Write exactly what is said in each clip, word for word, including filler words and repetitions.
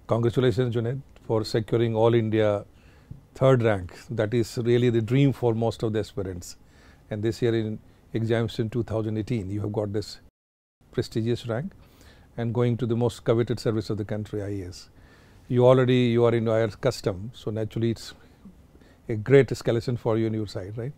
Congratulations, Junaid, for securing All India third rank. That is really the dream for most of the aspirants. And this year in examination two thousand eighteen, you have got this prestigious rank and going to the most coveted service of the country, I A S. You already, you are in our custom, so naturally it's a great escalation for you on your side, right?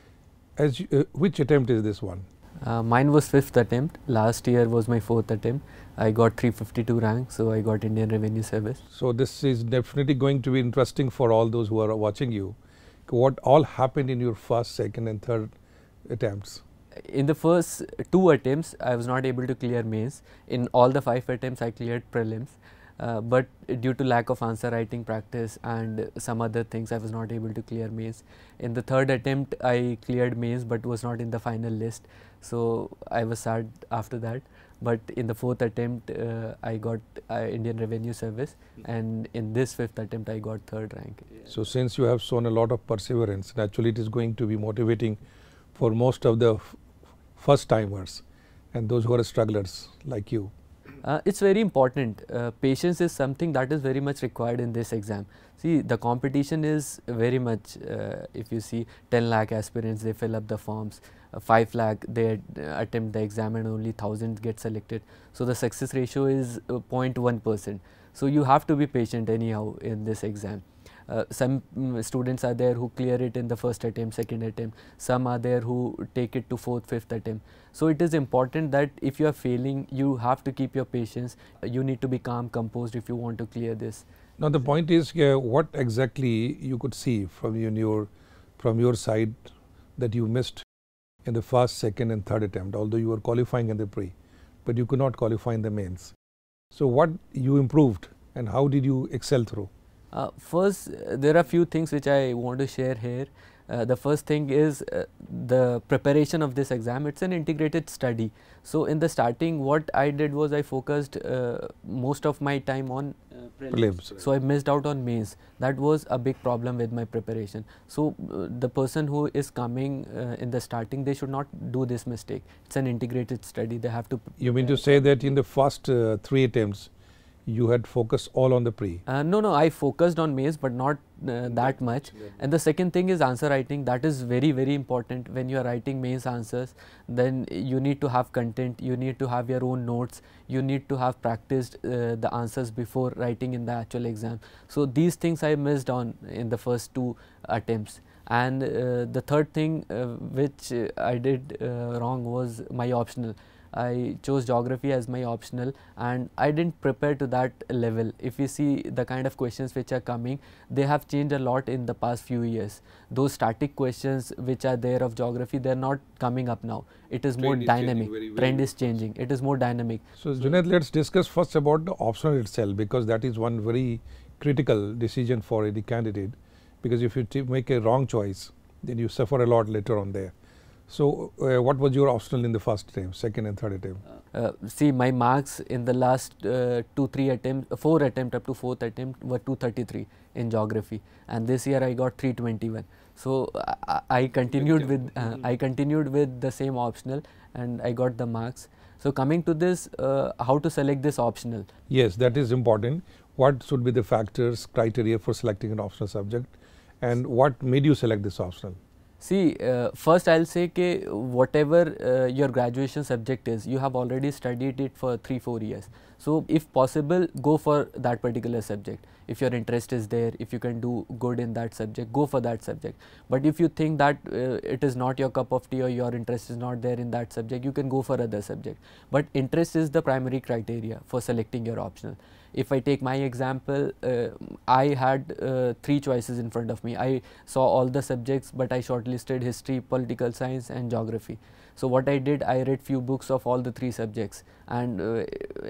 As you, uh, which attempt is this one? Uh, mine was fifth attempt. Last year was my fourth attempt. I got three fifty-two rank, so I got Indian Revenue Service. So this is definitely going to be interesting for all those who are watching you. What all happened in your first, second and third attempts? In the first two attempts, I was not able to clear mains. In all the five attempts, I cleared prelims. Uh, but due to lack of answer writing practice and some other things, I was not able to clear mains. In the third attempt, I cleared mains but was not in the final list. So I was sad after that. But in the fourth attempt, uh, I got uh, Indian Revenue Service, and in this fifth attempt, I got third rank. So since you have shown a lot of perseverance, naturally it is going to be motivating for most of the first timers and those who are strugglers like you. Uh, it's very important. Uh, patience is something that is very much required in this exam. See, the competition is very much, uh, if you see ten lakh aspirants, they fill up the forms, uh, five lakh, they uh, attempt the exam and only one thousand get selected. So the success ratio is uh, zero point one percent. So you have to be patient anyhow in this exam. Uh, some um, students are there who clear it in the first attempt, second attempt. Some are there who take it to fourth, fifth attempt. So it is important that if you are failing, you have to keep your patience. Uh, you need to be calm, composed if you want to clear this. Now the point is, uh, what exactly you could see from you, your from your side that you missed in the first, second and third attempt, although you were qualifying in the pre, but you could not qualify in the mains. So what you improved and how did you excel through? Uh, first, uh, there are few things which I want to share here. Uh, the first thing is uh, the preparation of this exam. It's an integrated study. So in the starting, what I did was I focused uh, most of my time on uh, prelims. prelims. So I missed out on mains. That was a big problem with my preparation. So uh, the person who is coming uh, in the starting, they should not do this mistake. It's an integrated study. They have to. You mean to say that in the first uh, three attempts, you had focused all on the pre? Uh, no, no, I focused on mains but not uh, that much. And the second thing is answer writing. That is very, very important. When you are writing mains answers, then you need to have content, you need to have your own notes, you need to have practiced uh, the answers before writing in the actual exam. So these things I missed on in the first two attempts. And uh, the third thing uh, which uh, I did uh, wrong was my optional. I chose geography as my optional and I didn't prepare to that level. If you see the kind of questions which are coming, they have changed a lot in the past few years. Those static questions which are there of geography, they are not coming up now. It is Trend more is dynamic. Very, very Trend is changing. It is more dynamic. So, so Junaid, let's discuss first about the optional itself, because that is one very critical decision for any candidate, because if you make a wrong choice, then you suffer a lot later on there. So, uh, what was your optional in the first attempt, second and third attempt? Uh, see, my marks in the last uh, two, three attempts, uh, four attempt up to fourth attempt were two thirty-three in geography, and this year I got three twenty-one. So I, I continued with uh, I continued with the same optional, and I got the marks. So coming to this, uh, how to select this optional? Yes, that is important. What should be the factors, criteria for selecting an optional subject, and what made you select this optional? See, uh, first I will say that whatever uh, your graduation subject is, you have already studied it for three, four years. So if possible, go for that particular subject. If your interest is there, if you can do good in that subject, go for that subject. But if you think that uh, it is not your cup of tea or your interest is not there in that subject, you can go for other subject. But interest is the primary criteria for selecting your optional. If I take my example, uh, I had uh, three choices in front of me. I saw all the subjects, but I shortlisted history, political science and geography. So what I did, I read few books of all the three subjects, and uh,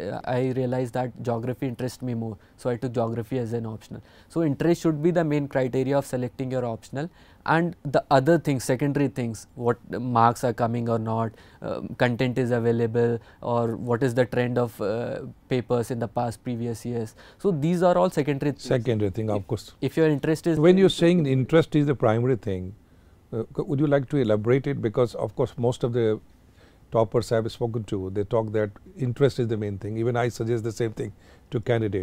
I realized that geography interests me more. So I took geography as an optional. So interest should be the main criteria of selecting your optional, and the other things, secondary things, what marks are coming or not, uh, content is available, or what is the trend of uh, papers in the past previous years. So these are all secondary things. Secondary thing, of course. If your interest is, when you're saying interest is the primary thing, uh, would you like to elaborate it? Because of course most of the toppers I have spoken to, they talk that interest is the main thing. Even I suggest the same thing to candidate.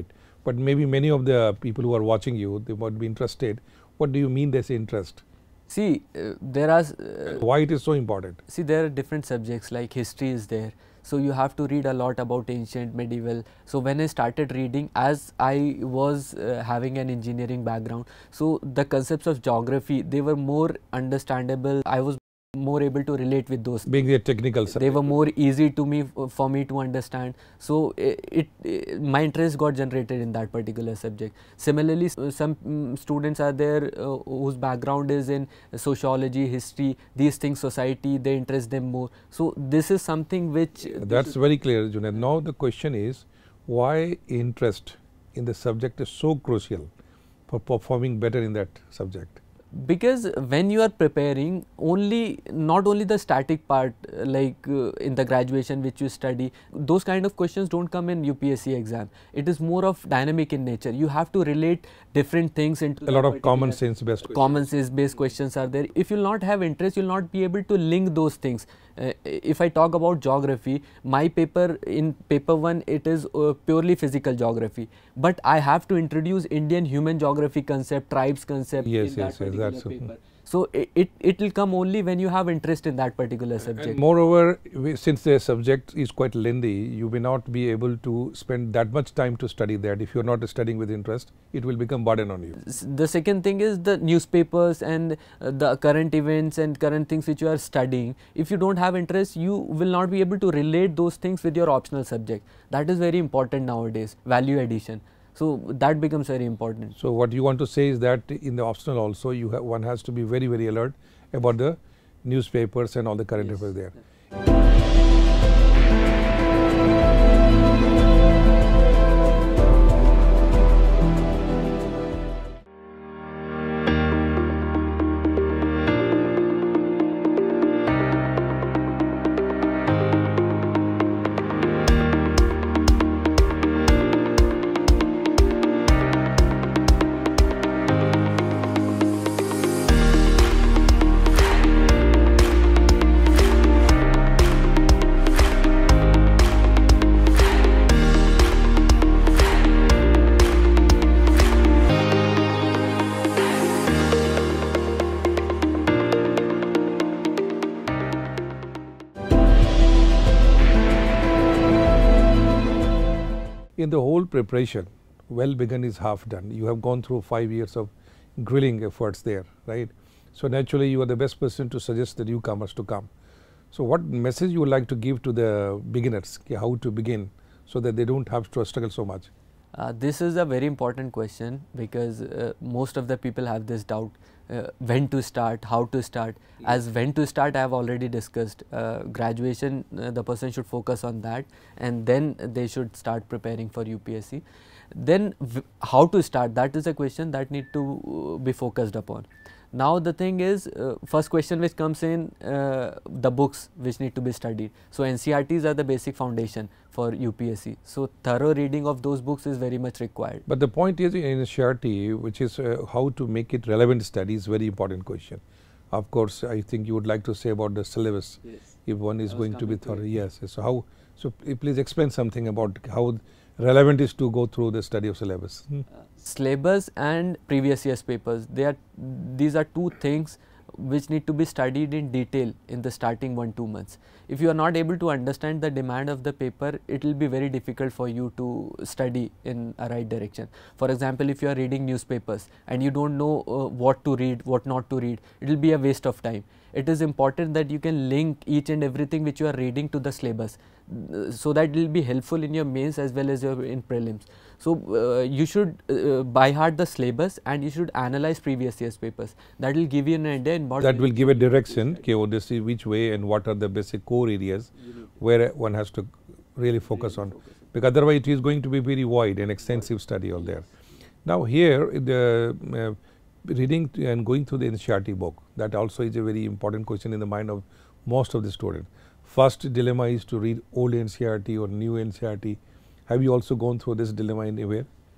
but maybe many of the people who are watching you, they might be interested. What do you mean they say interest? See, uh, there are. Uh, Why it is so important? See, there are different subjects like history is there. So you have to read a lot about ancient, medieval. So when I started reading, as I was uh, having an engineering background, so the concepts of geography, they were more understandable. I was more able to relate with those. Being a technical subject. They were more easy to me for me to understand. So it, it, it my interest got generated in that particular subject. Similarly, some um, students are there uh, whose background is in sociology, history, these things, society, they interest them more. So this is something which. That's very clear, Junaid. Now the question is, why interest in the subject is so crucial for performing better in that subject? Because when you are preparing, only not only the static part uh, like uh, in the graduation which you study, those kind of questions don't come in U P S C exam. It is more of dynamic in nature. You have to relate different things into a lot of common sense based questions. Common sense based questions are there. If you will not have interest, you will not be able to link those things. Uh, if I talk about geography, my paper in paper one, it is uh, purely physical geography, but I have to introduce Indian human geography concept, tribes concept yes, in yes, that yes, that's paper. So, so it, it, it will come only when you have interest in that particular subject. And moreover, we, since the subject is quite lengthy, you may not be able to spend that much time to study that. If you are not studying with interest, it will become burden on you. The second thing is the newspapers and uh, the current events and current things which you are studying. If you don't have interest, you will not be able to relate those things with your optional subject. That is very important nowadays, value addition. So that becomes very important. So what you want to say is that in the optional also, you have, one has to be very, very alert about the newspapers and all the current yes. affairs there. In the whole preparation, well begun is half done. You have gone through five years of grilling efforts there, right? So naturally, you are the best person to suggest the newcomers to come. So what message you would like to give to the beginners, how to begin, so that they don't have to struggle so much? Uh, this is a very important question because uh, most of the people have this doubt. Uh, when to start, how to start. Yes. As when to start, I have already discussed. Uh, graduation, uh, the person should focus on that, and then they should start preparing for U P S C. Then v how to start, that is a question that need to uh, be focused upon. Now the thing is, uh, first question which comes in, uh, the books which need to be studied. So N C R Ts are the basic foundation for U P S C. So thorough reading of those books is very much required. But the point is in N C R T, which is uh, how to make it relevant study, is very important question. Of course, I think you would like to say about the syllabus. Yes. If one is going to be thorough, yes. So how? So please explain something about how relevant is to go through the study of syllabus. Hmm. Uh, syllabus and previous year's papers, they are, these are two things which need to be studied in detail in the starting one two months. If you are not able to understand the demand of the paper, it will be very difficult for you to study in a right direction. For example, if you are reading newspapers and you don't know uh, what to read, what not to read, it will be a waste of time. It is important that you can link each and everything which you are reading to the syllabus, uh, so that it will be helpful in your mains as well as your in prelims. So uh, you should uh, by heart the syllabus and you should analyze previous year's papers. That will give you an idea in what that will give a direction. Okay, oh, this is which way and what are the basic core areas where one has to really focus on, because otherwise it is going to be very wide and extensive study all there. Now here the uh, reading and going through the N C R T book, that also is a very important question in the mind of most of the students. First dilemma is to read old N C R T or new N C R T. Have you also gone through this dilemma anywhere?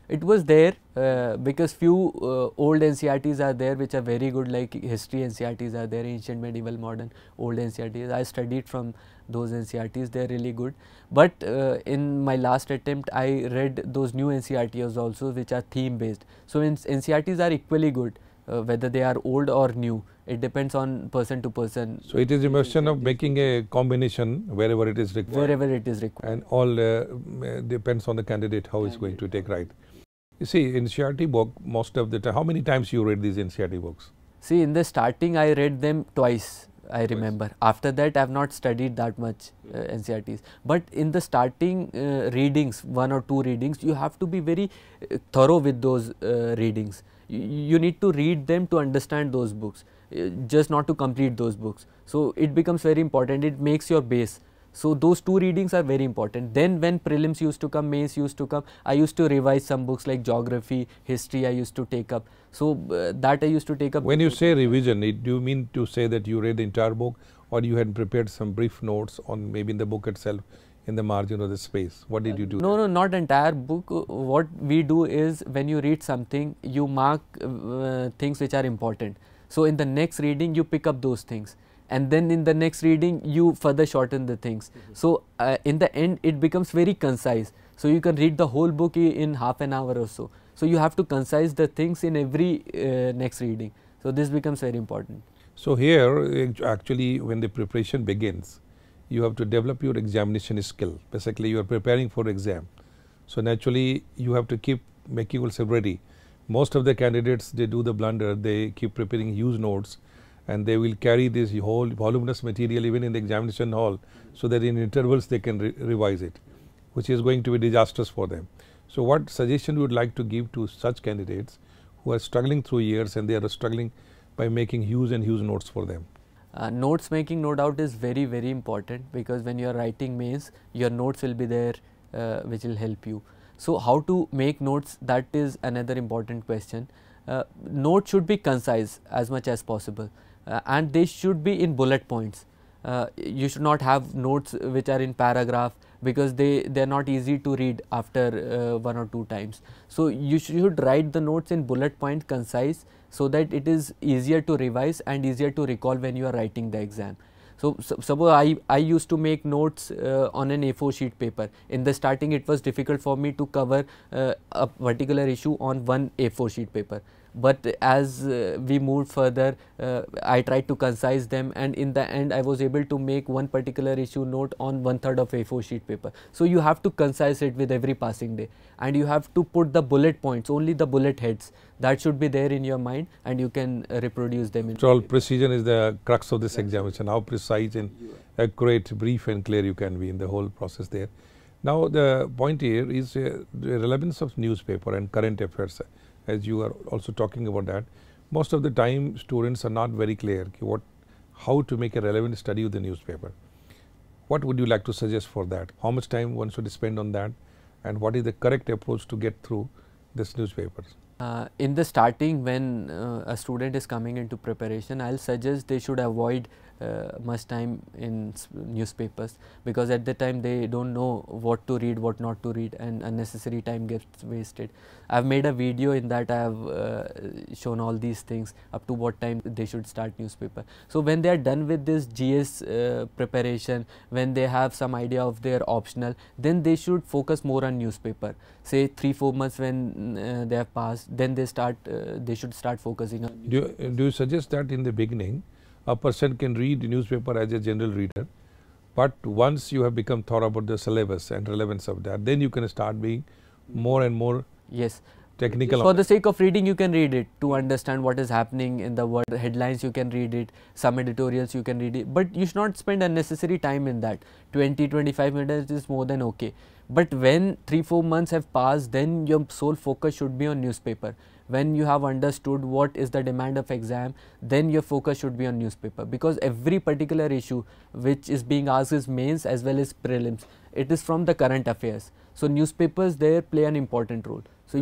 It was there uh, because few uh, old N C E R Ts are there which are very good, like history N C E R Ts are there, ancient, medieval, modern, old N C E R Ts. I studied from those N C E R Ts, they are really good. But uh, in my last attempt I read those new N C E R Ts also which are theme based. So N C E R Ts are equally good uh, whether they are old or new. It depends on person to person. So it is a question of making a combination wherever it is required. Wherever it is required. And all uh, depends on the candidate how he is going to take right. You see, N C E R T book most of the time, how many times you read these N C E R T books? See, in the starting I read them twice, I twice. remember. After that I have not studied that much uh, N C E R Ts. But in the starting uh, readings, one or two readings, you have to be very uh, thorough with those uh, readings. You, you need to read them to understand those books, uh, just not to complete those books. So it becomes very important, it makes your base. So those two readings are very important. Then when prelims used to come, mains used to come, I used to revise some books like geography, history I used to take up. So uh, that I used to take up. When you say revision, it, do you mean to say that you read the entire book, or you had prepared some brief notes on maybe in the book itself, in the margin or the space? What did you do? No, no, not entire book. What we do is when you read something, you mark uh, things which are important. So in the next reading, you pick up those things. And then in the next reading you further shorten the things. Mm-hmm. So uh, in the end it becomes very concise. So you can read the whole book in half an hour or so. So you have to concise the things in every uh, next reading. So this becomes very important. So here actually when the preparation begins, you have to develop your examination skill. Basically you are preparing for exam. So naturally you have to keep making yourself ready. Most of the candidates, they do the blunder, they keep preparing huge notes, and they will carry this whole voluminous material even in the examination hall, so that in intervals they can re revise it, which is going to be disastrous for them. So what suggestion you would like to give to such candidates who are struggling through years and they are struggling by making huge and huge notes for them? Uh, notes making no doubt is very very important, because when you are writing mains, your notes will be there uh, which will help you. So how to make notes, that is another important question. Uh, notes should be concise as much as possible. Uh, and they should be in bullet points. Uh, you should not have notes which are in paragraph, because they they are not easy to read after uh, one or two times. So you should write the notes in bullet point, concise, so that it is easier to revise and easier to recall when you are writing the exam. So, so suppose I, I used to make notes uh, on an A four sheet paper. In the starting it was difficult for me to cover uh, a particular issue on one A four sheet paper. But as uh, we moved further, uh, I tried to concise them, and in the end I was able to make one particular issue note on one third of A four sheet paper. So you have to concise it with every passing day, and you have to put the bullet points, only the bullet heads, that should be there in your mind, and you can uh, reproduce them. So all precision is the crux of this examination, how precise and accurate, brief and clear you can be in the whole process there. Now the point here is uh, the relevance of newspaper and current affairs. As you are also talking about that, most of the time students are not very clear what, how to make a relevant study of the newspaper. What would you like to suggest for that? How much time one should spend on that, and what is the correct approach to get through this newspapers? Uh, in the starting, when uh, a student is coming into preparation, I will suggest they should avoid uh, much time in newspapers, because at the time they don't know what to read, what not to read, and unnecessary time gets wasted. I have made a video in that I have uh, shown all these things, up to what time they should start newspaper. So when they are done with this G S uh, preparation, when they have some idea of their optional, then they should focus more on newspaper. Say three four months when uh, they have passed, then they start uh, they should start focusing on newspaper. Do you, do you suggest that in the beginning a person can read newspaper as a general reader, but once you have become thorough about the syllabus and relevance of that, then you can start being more and more yes technical? For the sake of reading, you can read it to understand what is happening in the world. Headlines you can read it, some editorials you can read it, but you should not spend unnecessary time in that. twenty to twenty-five minutes is more than okay. But when three four months have passed, then your sole focus should be on newspaper. When you have understood what is the demand of exam, then your focus should be on newspaper, because every particular issue which is being asked is mains as well as prelims, it is from the current affairs. So newspapers there play an important role. So you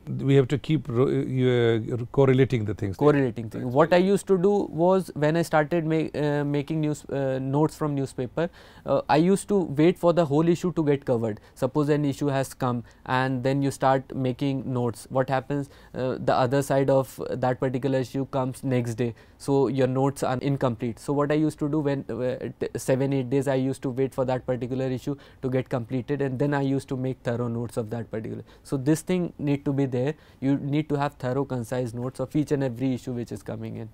We have to keep uh, uh, correlating the things. Correlating things. What I used to do was, when I started ma uh, making news uh, notes from newspaper, uh, I used to wait for the whole issue to get covered. Suppose an issue has come and then you start making notes. What happens? Uh, the other side of that particular issue comes next day. So your notes are incomplete. So what I used to do, when uh, seven eight days I used to wait for that particular issue to get completed, and then I used to make thorough notes of that particular. So this thing need to be there. You need to have thorough, concise notes of each and every issue which is coming in.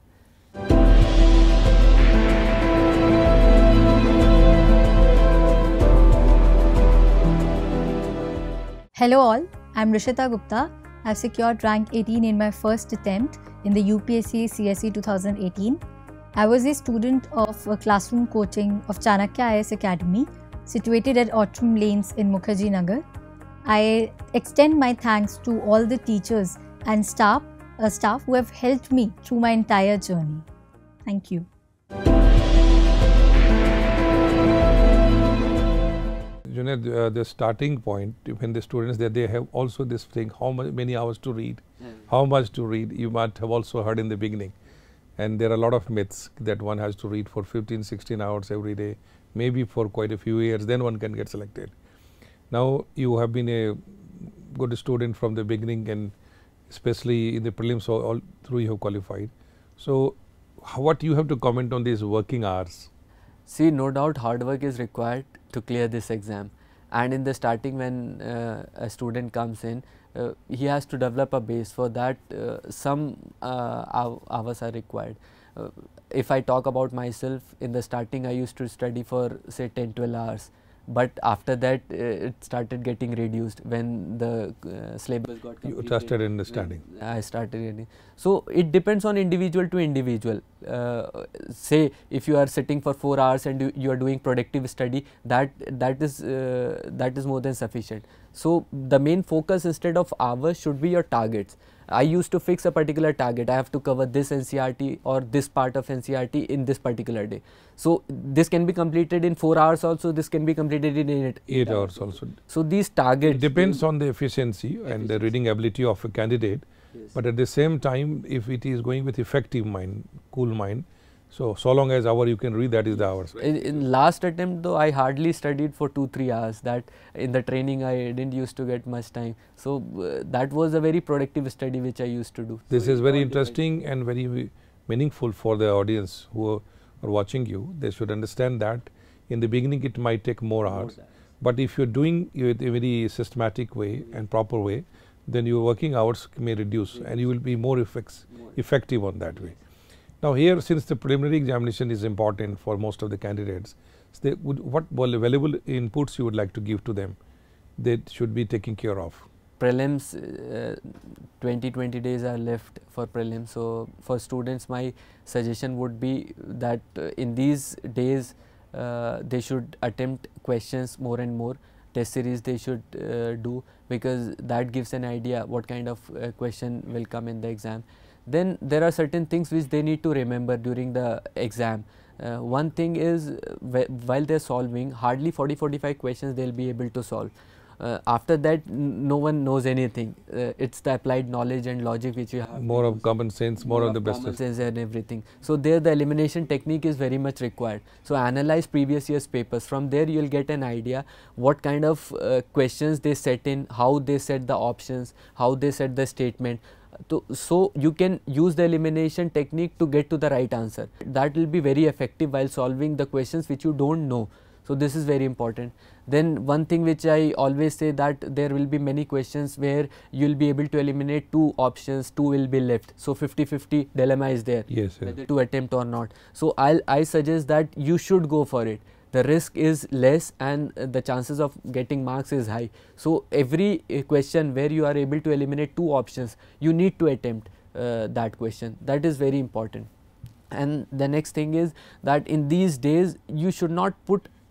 Hello all, I am Rishita Gupta. I have secured rank eighteen in my first attempt in the U P S C C S E two thousand eighteen. I was a student of uh, classroom coaching of Chanakya R A S Academy, situated at Autumn Lanes in Mukherjee Nagar. I extend my thanks to all the teachers and staff, uh, staff who have helped me through my entire journey. Thank you. Junaid, uh, the starting point, when the students that they have also this thing, how many hours to read, mm. how much to read, you might have also heard in the beginning. And there are a lot of myths that one has to read for fifteen, sixteen hours every day, maybe for quite a few years, then one can get selected. Now, you have been a good student from the beginning, and especially in the prelims, all, all through you have qualified. So, what you have to comment on these working hours? See, no doubt hard work is required to clear this exam, and in the starting, when uh, a student comes in, uh, he has to develop a base. For that, uh, some uh, hours are required. Uh, if I talk about myself, in the starting I used to study for say ten to twelve hours, but after that uh, it started getting reduced when the uh, syllabus got completed. You started understanding. I started reading. So it depends on individual to individual. Uh, say if you are sitting for four hours and you, you are doing productive study, that that is uh, that is more than sufficient. So the main focus instead of hours should be your targets. I used to fix a particular target. I have to cover this N C R T or this part of N C R T in this particular day. So this can be completed in four hours also. This can be completed in eight, eight hours also. So these targets. It depends on the efficiency, efficiency and the reading ability of a candidate. Yes. But at the same time, if it is going with effective mind, cool mind, so so long as hour you can read, that is the hours. In, in last attempt though, I hardly studied for two three hours. That in the training I didn't used to get much time. So uh, that was a very productive study which I used to do. This so is very interesting and very meaningful for the audience who are watching you. They should understand that in the beginning it might take more hours, but if you're doing it in a very systematic way and proper way, then your working hours may reduce and you will be more effects, effective on that way. Now here, since the preliminary examination is important for most of the candidates, so they would, what valuable inputs you would like to give to them that should be taken care of? Prelims, uh, twenty, twenty days are left for prelims. So for students, my suggestion would be that uh, in these days, uh, they should attempt questions more and more. Test series they should uh, do, because that gives an idea what kind of uh, question will come in the exam. Then there are certain things which they need to remember during the exam. Uh, one thing is, wh while they are solving, hardly forty to forty-five questions they will be able to solve. Uh, after that, no one knows anything. Uh, it's the applied knowledge and logic which you have. More of common sense, more, more of the best. Common sense and everything. So there the elimination technique is very much required. So analyze previous year's papers. From there you will get an idea what kind of uh, questions they set in, how they set the options, how they set the statement. To, so you can use the elimination technique to get to the right answer. That will be very effective while solving the questions which you don't know. So this is very important. Then one thing which I always say, that there will be many questions where you will be able to eliminate two options, two will be left. So fifty fifty dilemma is there, yes, whether yes. to attempt or not. So I'll, I suggest that you should go for it. The risk is less and the chances of getting marks is high. So every uh, question where you are able to eliminate two options, you need to attempt uh, that question. That is very important. And the next thing is that in these days you should not put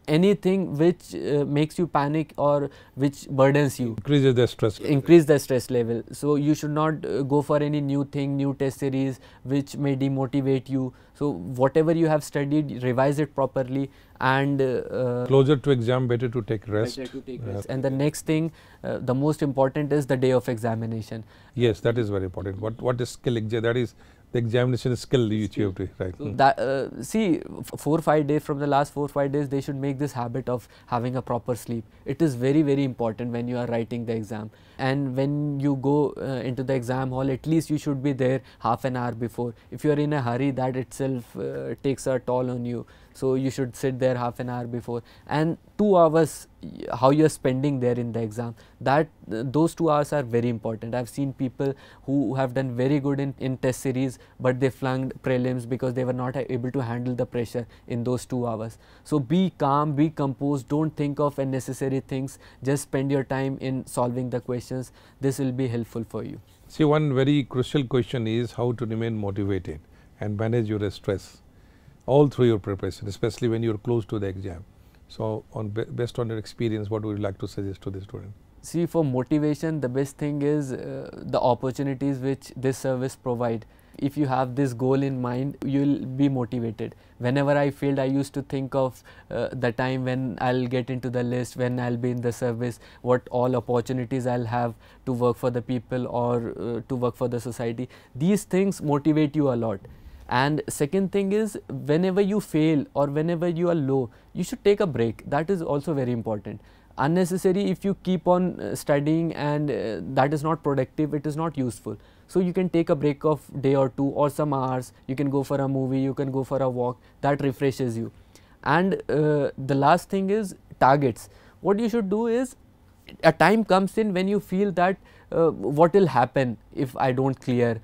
anything which uh, makes you panic or which burdens you. Increases the stress level. Increase the stress level. So you should not uh, go for any new thing, new test series which may demotivate you. So whatever you have studied, revise it properly, and uh, closer to exam, better to take rest. Better to take rest. And the next thing, uh, the most important is the day of examination. Yes, that is very important. What what is skill? That is the examination skill which you have to write. So that uh, see, four five days from the last four five days, they should make this habit of having a proper sleep. It is very very important when you are writing the exam, and when you go uh, into the exam hall, at least you should be there half an hour before. If you are in a hurry, that itself uh, takes a toll on you. So you should sit there half an hour before, and two hours how you are spending there in the exam, that uh, those two hours are very important. I have seen people who have done very good in, in test series, but they flunked prelims because they were not able to handle the pressure in those two hours. So be calm, be composed, don't think of unnecessary things, just spend your time in solving the questions. This will be helpful for you. See, one very crucial question is how to remain motivated and manage your stress all through your preparation, especially when you are close to the exam. So, on based on your experience, what would you like to suggest to the student? See, for motivation, the best thing is uh, the opportunities which this service provide. If you have this goal in mind, you will be motivated. Whenever I failed, I used to think of uh, the time when I'll get into the list, when I'll be in the service, what all opportunities I'll have to work for the people or uh, to work for the society. These things motivate you a lot. And second thing is, whenever you fail or whenever you are low, you should take a break. That is also very important. Unnecessary, if you keep on uh, studying and uh, that is not productive, it is not useful. So you can take a break of day or two or some hours. You can go for a movie, you can go for a walk. That refreshes you. And uh, the last thing is targets. What you should do is, a time comes in when you feel that uh, what will happen if I don't clear.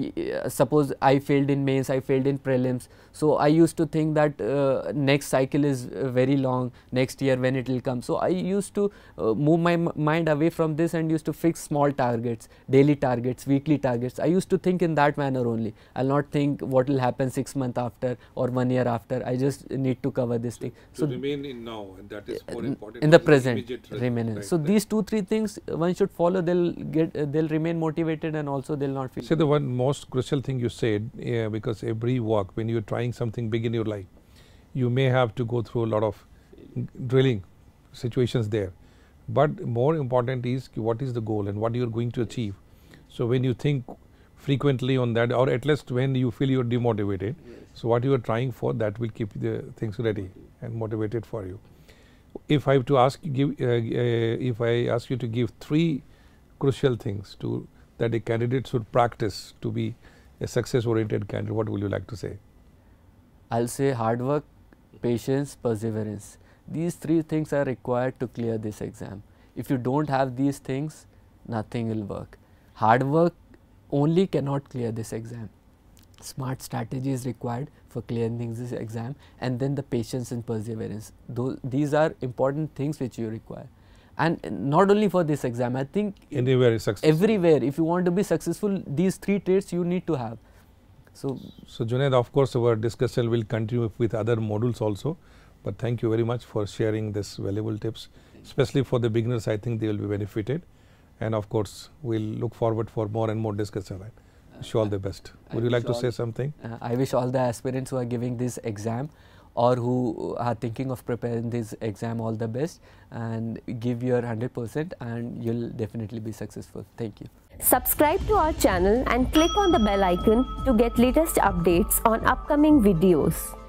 Suppose I failed in mains, I failed in prelims. So I used to think that uh, next cycle is uh, very long, next year when it will come. So I used to uh, move my mind away from this and used to fix small targets, daily targets, weekly targets. I used to think in that manner only. I'll not think what will happen six months after or one year after. I just need to cover this thing. So, so remain in now, and that is more important. In the present, remain. Right, so right. These two three things one should follow. They'll get, uh, they'll remain motivated, and also they'll not feel. So the one most crucial thing you said, yeah, because every work, when you're trying something big in your life, you may have to go through a lot of drilling situations there. But more important is what is the goal and what you're going to achieve. So when you think frequently on that, or at least when you feel you're demotivated, yes. So what you are trying for, that will keep the things ready and motivated for you. If I have to ask, give, uh, uh, if I ask you to give three crucial things to that a candidate should practice to be a success-oriented candidate, what will you like to say? I'll say hard work, patience, perseverance. These three things are required to clear this exam. If you don't have these things, nothing will work. Hard work only cannot clear this exam. Smart strategy is required for clearing this exam, and then the patience and perseverance. Those, these are important things which you require. And not only for this exam, I think anywhere is successful. Everywhere, if you want to be successful, these three traits you need to have. So, so Junaid, of course, our discussion will continue with other modules also. But thank you very much for sharing this valuable tips, especially for the beginners. I think they will be benefited. And of course, we'll look forward for more and more discussion. Right? Wish you all the best. Would I you like to all, say something? Uh, I wish all the aspirants who are giving this exam or who are thinking of preparing this exam all the best, and give your one hundred percent and you'll definitely be successful. Thank you. Subscribe to our channel and click on the bell icon to get latest updates on upcoming videos.